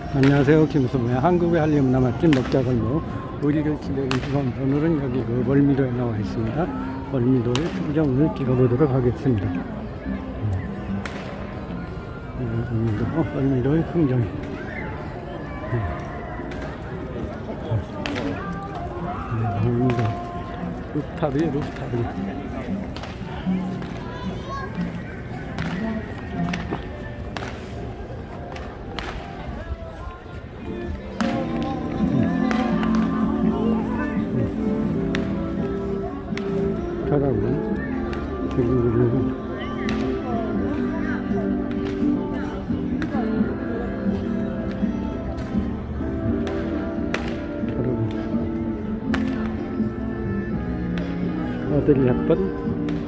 안녕하세요. 김수모의 한국의 한림문화 맛집 먹자골목 우리를 기다리는 시간. 오늘은 여기 그 월미도에 나와 있습니다. 월미도의 풍경을 찍어보도록 하겠습니다. 월미도의 풍경. 월미도 루프탑이 타라고 지금 아들이 예쁜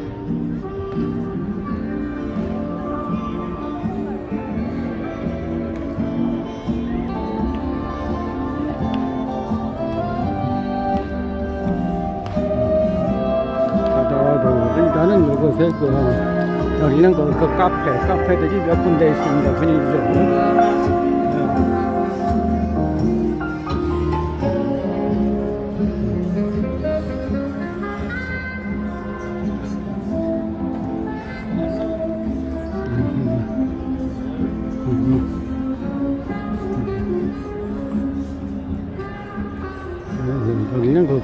일단은 이곳에 여기는 그 카페들이 몇 군데 있습니다. 분위기적으로. 여기는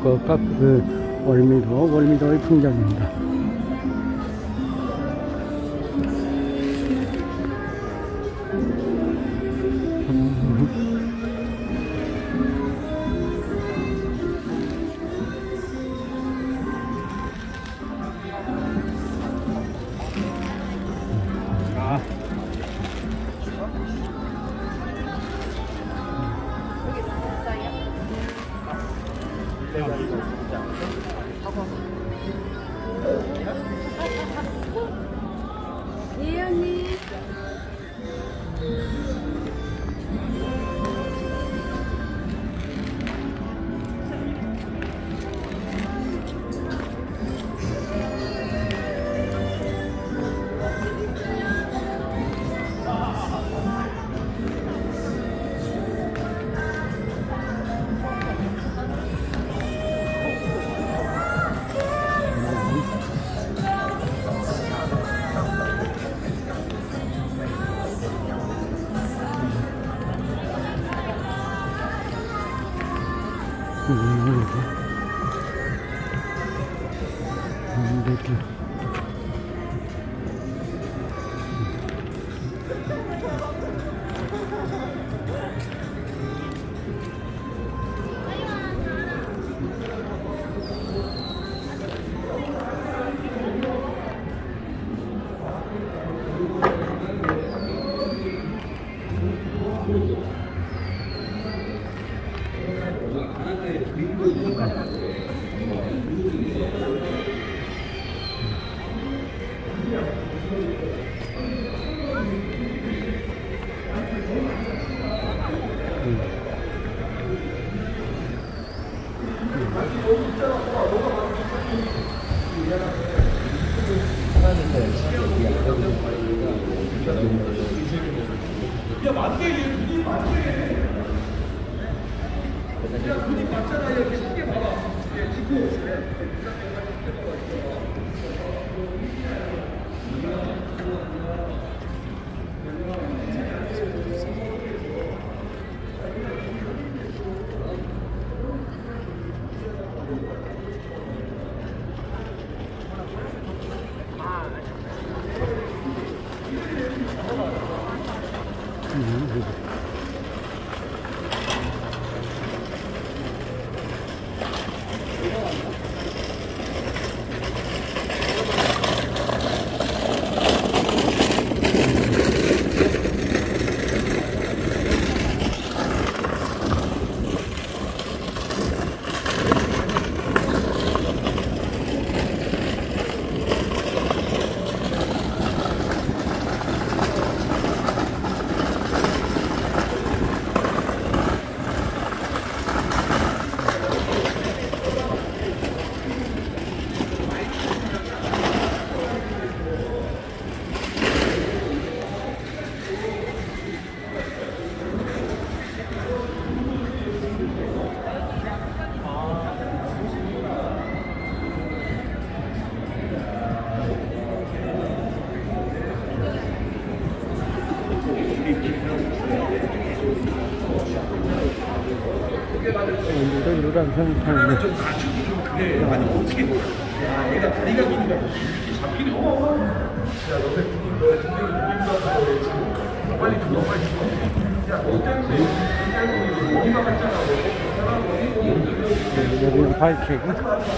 월미도의 풍경입니다. 예, 언니. 야, 맞네, 얘 눈이 맞네. 야, 눈이 맞잖아. 얘 쉽게 봐봐. 얘 지금. 오늘은 노란선탕 좀 낮추고 좀 그래. 아니 어떻게 야 얘가 다리가 기니까 잡히네. 야 너네 너의 동생이 누군가 그래 지금 빨리 죽어 빨리 죽어. 야너 때문에 머리가 갔잖아. 여기는 바이크고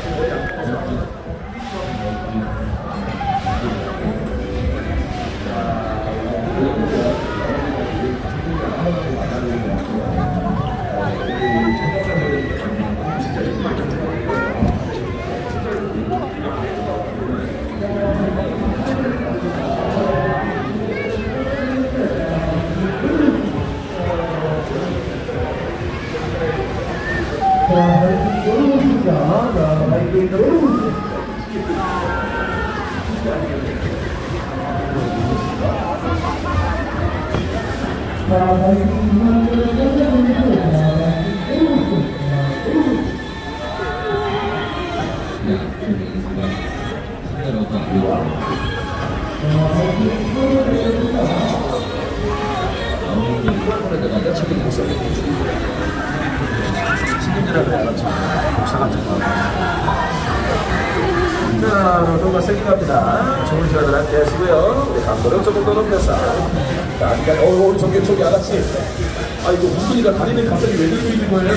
자, 정말 세게 갑니다. 좋은 시간을 함께 하시고요. 우리 감도를 조금 더 높여서. 자, 우리 저기 아가씨. 아이고, 문근이가 다리를 갑자기 왜 들고 있는 거예요?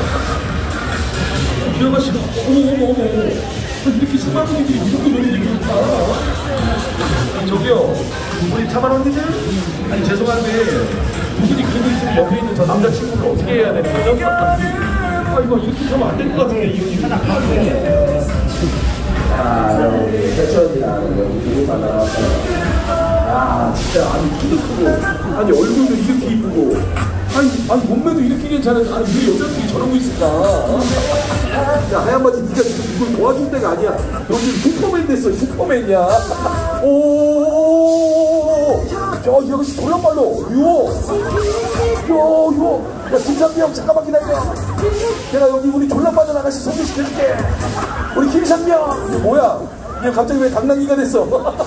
이 아가씨가, 어머. 이렇게 수많은 분들이 무조건 노는 얘기니까. 저기요, 우리 차만 언니들? 아니, 죄송한데, 두 분이 그러고 있으면 옆에 있는 저 남자친구를 어떻게 해야 되는 거죠? 아, 이거 이렇게 하면 안 될 것 같은데, 이 하나 가네. 여기 대천이나 여기 두분 만나왔어요. 야, 진짜 아니 키도 크고, 아니 얼굴도 이렇게 이쁘고, 아니 몸매도 이렇게 괜찮은, 아니 왜 여자들이 저러고 있을까? 야, 하얀 바지 네가 지금 이걸 도와줄 때가 아니야. 여기 슈퍼맨 됐어, 슈퍼맨이야. 오, 야, 이 아가씨 졸라 빨라. 이거. 야, 김상미 형 잠깐만 기다려. 내가 여기 우리 졸라 빠진 아가씨 소개시켜줄게. 우리 김상미 형. 이게 뭐야? 이게 갑자기 왜 당나귀가 됐어?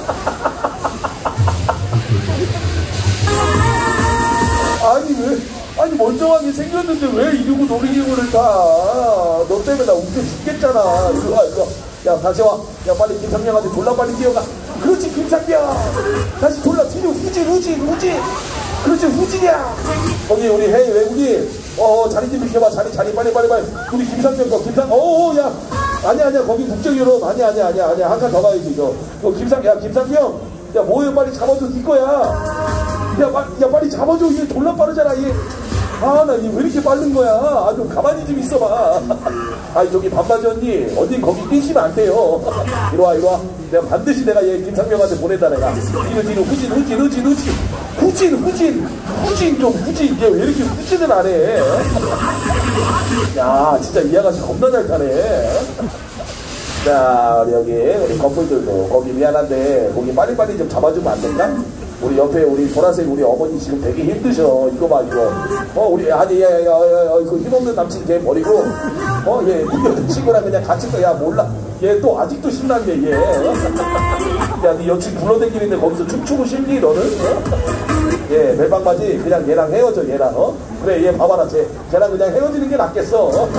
아니 멀쩡하게 생겼는데 왜 이러고 놀이기구를 타? 너 때문에 나 웃겨 죽겠잖아. 이리 와. 야, 다시 와. 야, 빨리 김상미 형한테 졸라 빨리 뛰어가. 그렇지, 김상미 형. 다시 졸라 뒤로 후진. 그렇지, 후진이야. 거기 우리 헤이 외국인. 자리 좀 비켜봐. 자리 빨리. 우리 김상명 야. 아니야. 거기 국정유럽. 아니야. 한 칸 더 가야지, 이거. 김상명. 야, 뭐해, 빨리 잡아줘. 네 거야. 야, 빨리 잡아줘. 얘 졸라 빠르잖아, 얘. 나 얘 왜 이렇게 빠른 거야? 좀 가만히 좀 있어봐. 아니, 저기 반바지 언니 거기 뛰시면 안 돼요. 이리 와. 내가 반드시 내가 얘 김상명한테 보내다, 내가. 뒤로, 후진. 얘 왜 이렇게 후진을 안 해? 야, 진짜 이 아가씨 겁나 잘 타네. 자, 우리 커플들도 거기 미안한데, 거기 빨리빨리 좀 잡아주면 안 될까? 우리 옆에 우리 보라색 우리 어머니 지금 되게 힘드셔. 이거 봐, 이거. 그 힘없는 남친 걔 버리고, 얘 여자친구랑 그냥 같이 야, 몰라. 얘 또 아직도 신난데, 얘. 야, 네 여친 굴러다니는데 거기서 춤추고 싶니, 너는? 얘, 멜방바지 그냥 얘랑 헤어져, 얘랑, 그래, 얘 봐봐라, 쟤랑 그냥 헤어지는 게 낫겠어.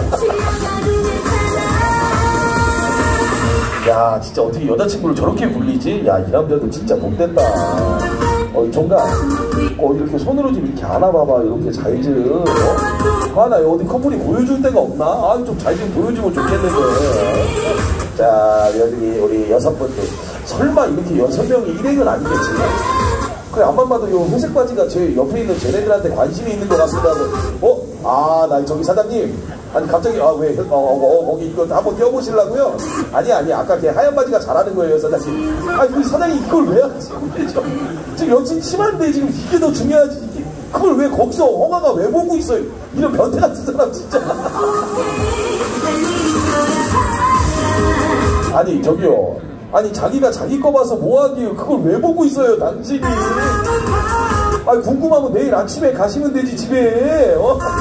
야, 진짜 어떻게 여자친구를 저렇게 굴리지? 야, 이 남자도 진짜 못됐다. 종각, 이렇게 손으로 좀 이렇게 안아봐봐. 이렇게 잘 좀. 나 어디 커플이 보여줄 데가 없나? 좀 잘 좀 보여주면 좋겠는데. 자, 여기 우리 6분들. 설마 이렇게 6명이 일행은 아니겠지? 그래, 안만 봐도 요 회색 바지가 제 옆에 있는 쟤네들한테 관심이 있는 것 같습니다. 나 저기 사장님. 아니, 갑자기, 거기 이거 한번 띄워보시려고요? 아니, 아까 걔 하얀 바지가 잘하는 거예요, 사장님. 우리 사장님 이걸 왜 하지? 지금 여친 심한데, 지금 이게 더 중요하지. 그걸 왜 거기서 허가가 왜 보고 있어요? 이런 변태 같은 사람, 진짜. 아니, 저기요. 아니, 자기가 자기 거 봐서 뭐하기요? 그걸 왜 보고 있어요, 당신이? 궁금하면 내일 아침에 가시면 되지, 집에.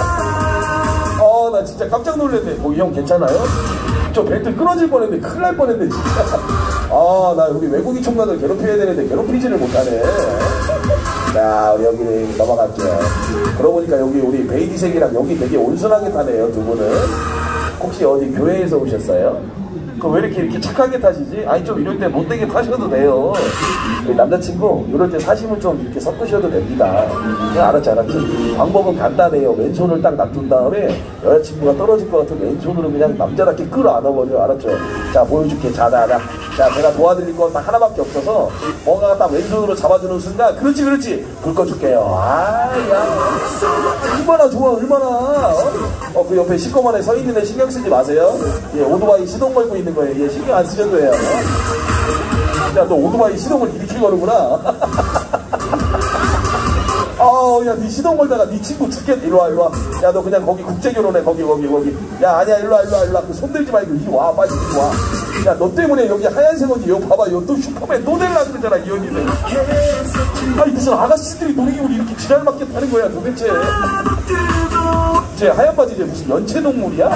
나 진짜 깜짝 놀랐네. 이 형 괜찮아요? 저 벨트 끊어질 뻔했는데, 큰일 날 뻔했네, 진짜. 나 우리 외국인 총각을 괴롭혀야 되는데, 괴롭히지를 못하네. 자, 우리 여기 넘어갈게요. 그러고 보니까 여기 우리 베이지색이랑 여기 되게 온순하게 타네요, 두 분은. 혹시 어디 교회에서 오셨어요? 그럼 왜 이렇게 착하게 타시지? 아니, 좀 이럴 때 못되게 타셔도 돼요. 우리 남자친구, 이럴 때 사심을 좀 이렇게 섞으셔도 됩니다. 알았지, 알았지. 방법은 간단해요. 왼손을 딱 놔둔 다음에 여자친구가 떨어질 것 같으면 왼손으로 그냥 남자답게 끌어 안아버려. 알았죠? 자, 보여줄게. 자, 자, 제가 도와드릴 건 딱 하나밖에 없어서 뭔가 딱 왼손으로 잡아주는 순간, 그렇지, 그렇지. 불 꺼줄게요. 아, 야. 얼마나 좋아, 얼마나. 그 옆에 시커먼에 서 있는 애 신경 쓰지 마세요. 예, 오토바이 시동 걸고 있는 거예요. 예, 신경 안 쓰셔도 돼요. 야, 너 오토바이 시동을 이렇게 거는구나. 야, 니 시동 걸다가 니 친구 죽겠다. 일로와. 야, 너 그냥 거기 국제결혼해. 거기. 야, 아니야, 일로와. 그 손 들지 말고 이리 와. 빨리 이리 와. 야, 너 때문에 여기 하얀색 언니, 여기 봐봐. 여기 또 슈퍼맨 또 될라 그러잖아, 이 언니는. 아니, 무슨 아가씨들이 놀이기구를 이렇게 지랄맞게 타는 거야, 도대체. 쟤 하얀 바지 쟤 무슨 연체동물이야?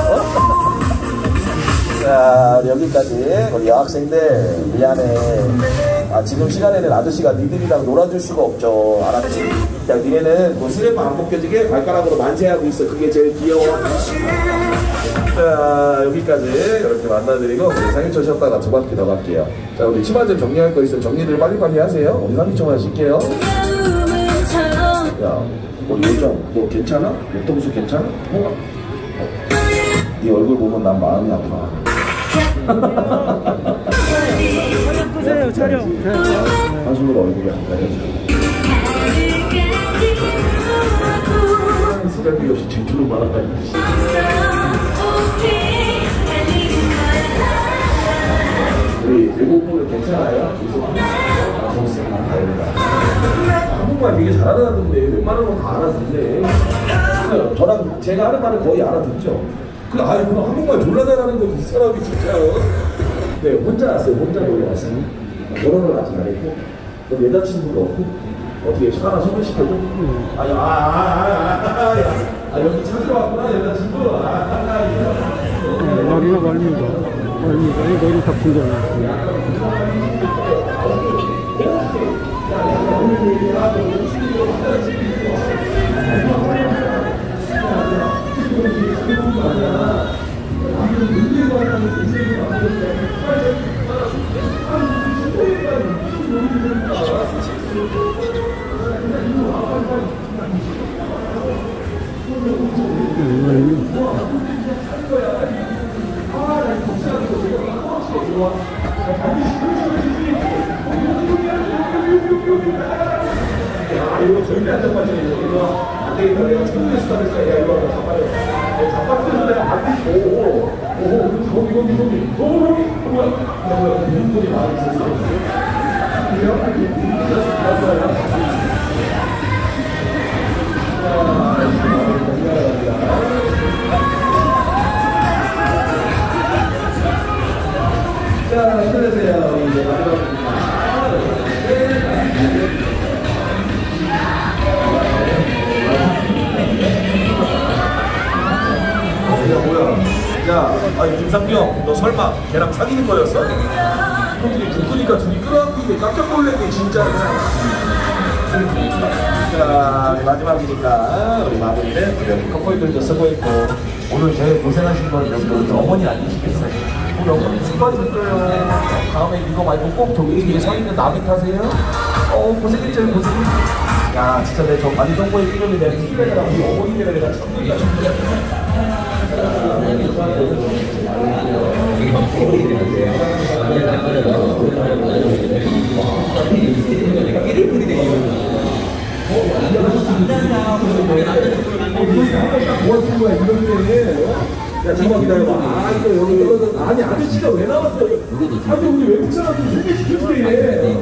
자, 여기까지. 우리 여학생들, 미안해. 지금 시간에는 아저씨가 니들이랑 놀아줄 수가 없죠. 알았지? 야, 니네는 뭐 슬리퍼 안 벗겨지게 발가락으로 만세하고 있어. 그게 제일 귀여워. 자, 여기까지 이렇게 만나드리고, 우리 상위초 쉬었다가 두 바퀴 더 갈게요. 자, 우리 치마 좀 정리할 거 있으면 정리들 빨리빨리 하세요. 우리 상위초만 쉴게요. 야, 우리 요정, 너 괜찮아? 옆동수 괜찮아? 네 얼굴 보면 난 마음이 아파. 촬영 끄세요, 촬영. 한숨으로 얼굴이 안 가려져. 쓰잘데기 없이 질투를 말아가지고. 우리 외국분들 괜찮아요? 좋습니다. 다행이다. 한국말 되게 잘알아듣는데 웬만한 건 다 알아듣네. 저랑 제가 하는 말은 거의 알아듣죠? 그럼 한국말 졸라 잘하는 거 이 사람이 진짜. 네, 혼자 왔어요. 혼자 놀러 왔어요. 결혼을 아직 안 했고, 그럼 여자친구도 없고, 어떻게 하나 소개시켜줘? 여기 찾으러 왔구나, 여자친구. 머리가 멀미가 머리 덮은 줄 알았어요. 이거 절대 안 잡아줘요. 이거 안 되겠다. 내가 천국에서 잡았어요. 야, 이거 잡아요. 잡았으면 내가 반드시 거기. 뭐야, 눈물이 많이 있었어. 자, 힘내세요. 이제 마지막입니다. 야, 김상경, 너 설마 걔랑 사귀는 거였어? 형들이 죽으니까 둘이 끌어안고 있는데 깜짝 놀랐네, 진짜. 자, 마지막이니까 우리 마무리는 여기 커플들도 쓰고 있고, 오늘 제일 고생하신 건 여기 우리 어머니 아니시겠어요? 우리 어머니 수고하셨어요. 다음에 이거 말고 꼭 저기 뒤에 서 있는 남이 타세요. 고생했죠, 고생했죠. 야, 진짜 내가 저 많이 동거에 끼는데 내가 힘내느라 우리 어머니네가 내가 천국이다, 야, 잠깐만 기다려봐. 이거 여기 아니, 아저씨가 왜 나왔어? 아니, 우리 외국 사람들 소개시켜주래.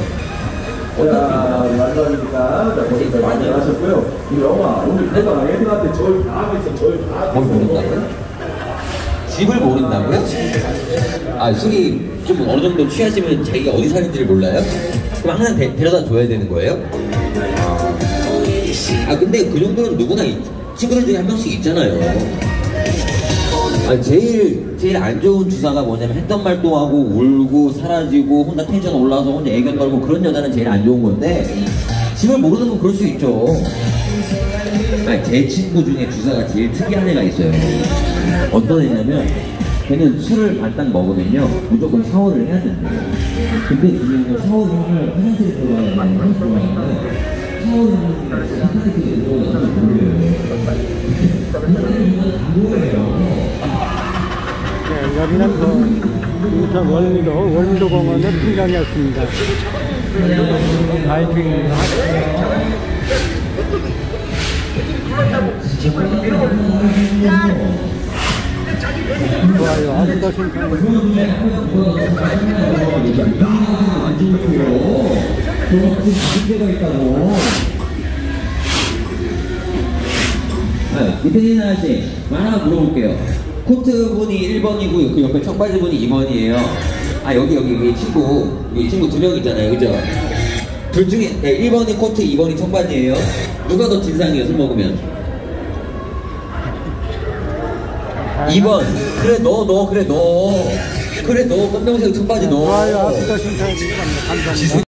자, 마지막이니까 고생들 많이 하셨고요. 이 영화 오늘 내가 애들한테 저희 다 하고 있어. 저희 다 뭘 모른다고요? 집을 모른다고요? 술이 좀 어느 정도 취하시면 자기가 어디 사는지를 몰라요? 그럼 항상 데려다 줘야 되는 거예요? 근데 그 정도는 누구나 친구들 중에 한 명씩 있잖아요. 제일 안 좋은 주사가 뭐냐면 했던 말도 하고 울고 사라지고 혼자 텐션 올라와서 혼자 애견 걸고 그런 여자는 제일 안 좋은 건데 집을 모르는 건 그럴 수 있죠. 아니, 제 친구 중에 주사가 제일 특이한 애가 있어요. 어떤 애냐면 걔는 술을 반딱 먹으면요 무조건 샤워를 해야 된대요. 근데 지금 샤워를 하면 화장실에 들어가야 되는 거 들어가는데 샤워를 하면 화장실에 들어가서 모르요. 네, 여기는 인천 월미도 공원의 풍경이었습니다. 바이킹 좋아요. 아주가 이태진 아저씨 하나 물어볼게요. 코트 분이 1번이고 그 옆에 청바지 분이 2번이에요. 아 여기 친구 두 명 있잖아요, 그죠? 둘 중에 1번이 코트, 2번이 청바지예요. 누가 더 진상이에요, 술 먹으면? 2번. 그래 너 검정색 청바지 너. 좋아요. 아주가 신청해 주셔서 감사합니다.